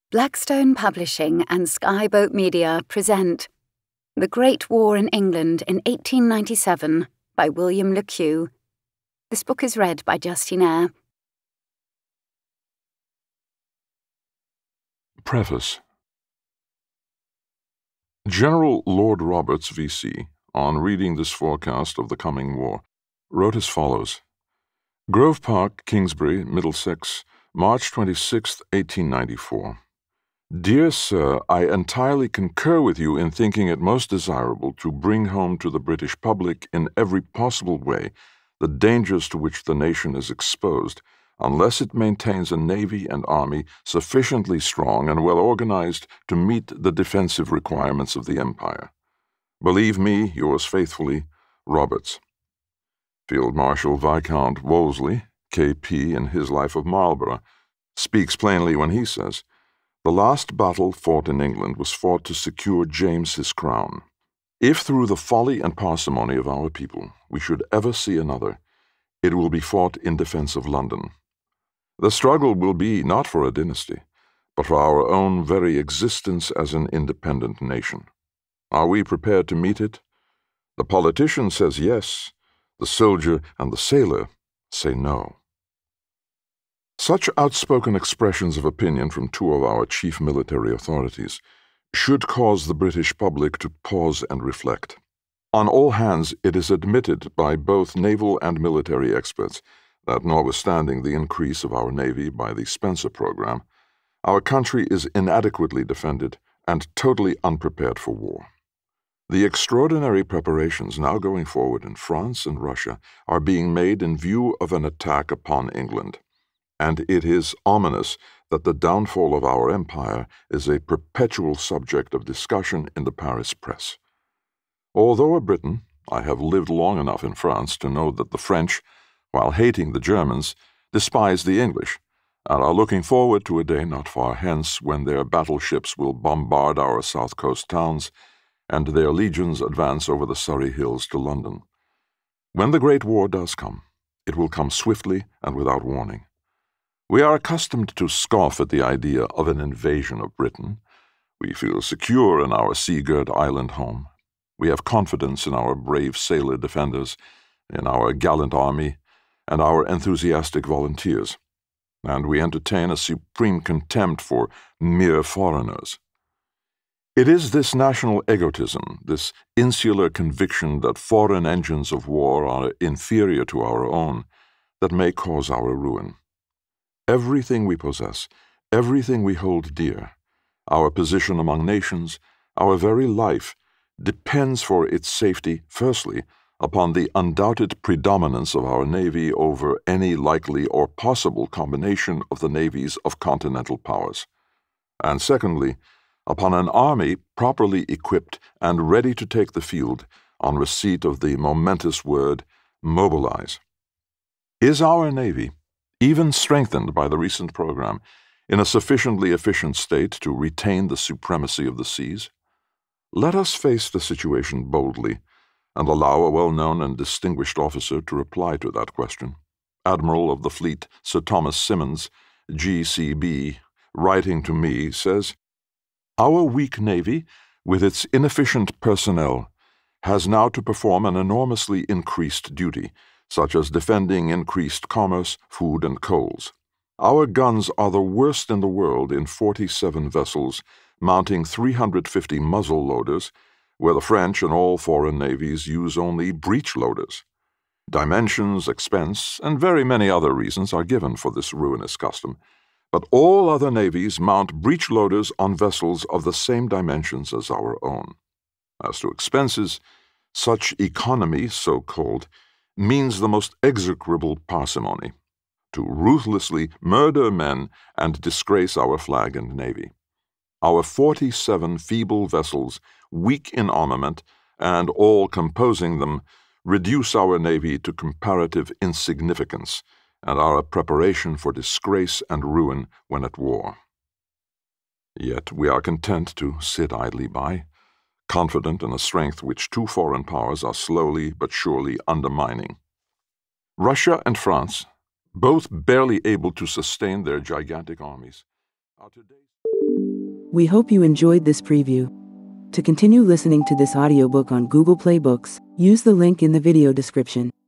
Blackstone Publishing and Skyboat Media present The Great War in England in 1897 by William le Queux. This book is read by Justine Eyre. Preface. General Lord Roberts, V.C., on reading this forecast of the coming war, wrote as follows. Grove Park, Kingsbury, Middlesex, March 26, 1894. Dear Sir, I entirely concur with you in thinking it most desirable to bring home to the British public in every possible way the dangers to which the nation is exposed, unless it maintains a navy and army sufficiently strong and well organized to meet the defensive requirements of the Empire. Believe me, yours faithfully, Roberts. Field Marshal Viscount Wolseley, K.P. in his Life of Marlborough, speaks plainly when he says, "The last battle fought in England was fought to secure James his crown. If through the folly and parsimony of our people we should ever see another, it will be fought in defense of London. The struggle will be not for a dynasty, but for our own very existence as an independent nation. Are we prepared to meet it? The politician says yes, the soldier and the sailor say no." Such outspoken expressions of opinion from two of our chief military authorities should cause the British public to pause and reflect. On all hands, it is admitted by both naval and military experts that, notwithstanding the increase of our navy by the Spencer program, our country is inadequately defended and totally unprepared for war. The extraordinary preparations now going forward in France and Russia are being made in view of an attack upon England, and it is ominous that the downfall of our empire is a perpetual subject of discussion in the Paris press. Although a Briton, I have lived long enough in France to know that the French, while hating the Germans, despise the English, and are looking forward to a day not far hence when their battleships will bombard our south coast towns and their legions advance over the Surrey hills to London. When the Great War does come, it will come swiftly and without warning. We are accustomed to scoff at the idea of an invasion of Britain. We feel secure in our sea-girt island home. We have confidence in our brave sailor defenders, in our gallant army, and our enthusiastic volunteers, and we entertain a supreme contempt for mere foreigners. It is this national egotism, this insular conviction that foreign engines of war are inferior to our own, that may cause our ruin. Everything we possess, everything we hold dear, our position among nations, our very life, depends for its safety, firstly, upon the undoubted predominance of our navy over any likely or possible combination of the navies of continental powers, and secondly, upon an army properly equipped and ready to take the field on receipt of the momentous word, mobilize. Is our navy, even strengthened by the recent program, in a sufficiently efficient state to retain the supremacy of the seas? Let us face the situation boldly and allow a well-known and distinguished officer to reply to that question. Admiral of the Fleet Sir Thomas Symonds, G.C.B., writing to me, says, "Our weak navy, with its inefficient personnel, has now to perform an enormously increased duty, such as defending increased commerce, food, and coals. Our guns are the worst in the world in 47 vessels, mounting 350 muzzle-loaders, where the French and all foreign navies use only breech-loaders. Dimensions, expense, and very many other reasons are given for this ruinous custom, but all other navies mount breech-loaders on vessels of the same dimensions as our own. As to expenses, such economy, so-called, means the most execrable parsimony, to ruthlessly murder men and disgrace our flag and navy. Our 47 feeble vessels, weak in armament, and all composing them, reduce our navy to comparative insignificance, and are a preparation for disgrace and ruin when at war. Yet we are content to sit idly by, confident in a strength which two foreign powers are slowly but surely undermining. Russia and France, both barely able to sustain their gigantic armies, are today We hope you enjoyed this preview. To continue listening to this audiobook on Google Play Books, use the link in the video description.